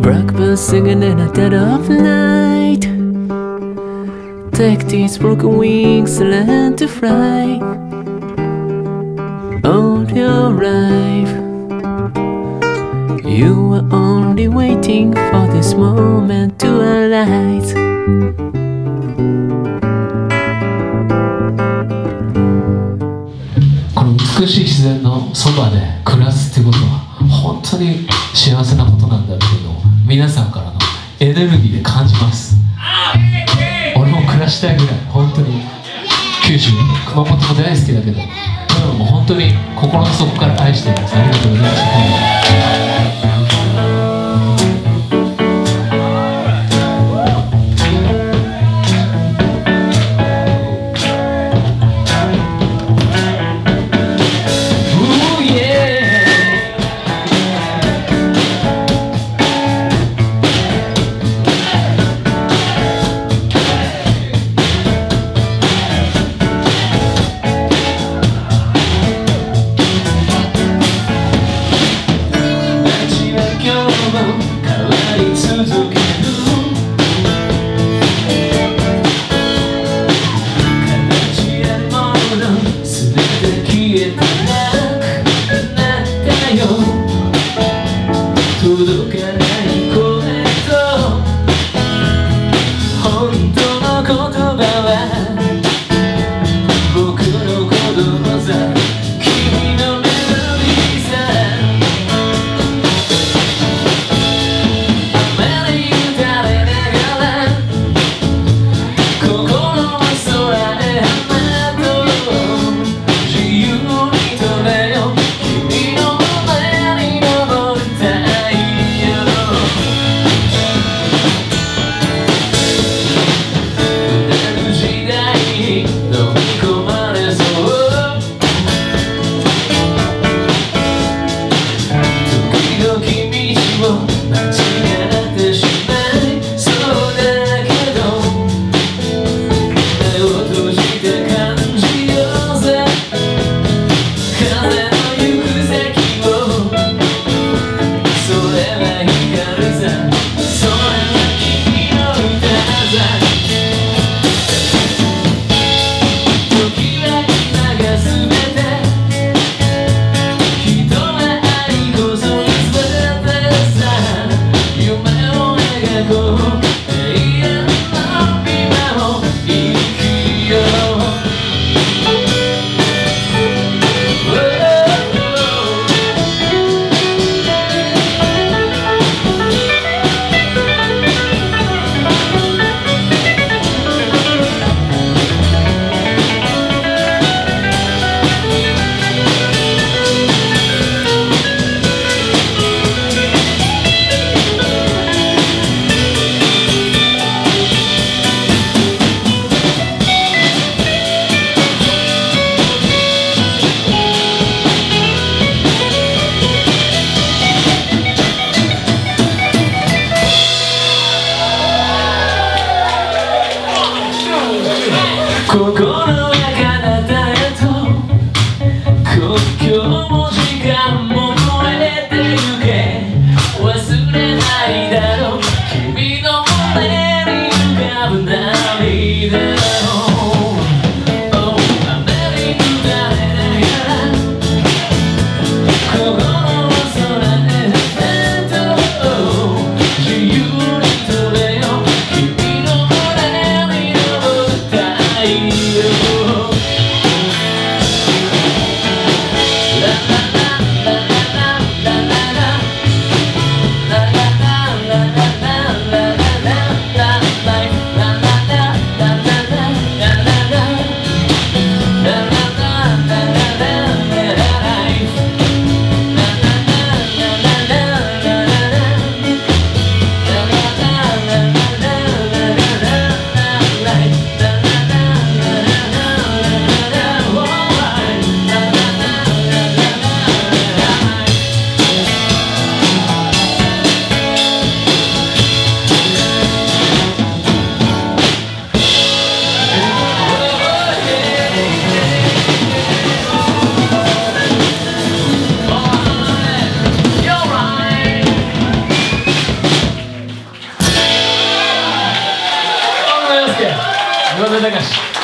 Blackbird singing in the dead of night. Take these broken wings and learn to fly. All your life, you were only waiting for this moment to arise. この美しい自然のそばで暮らすってことは本当に幸せなことなんだっていうのを皆さんからのエネルギーで感じます。俺も暮らしたいぐらい本当に九州熊本も大好きだけど、もう本当に心の底から愛しています。ありがとうございます。 山田隆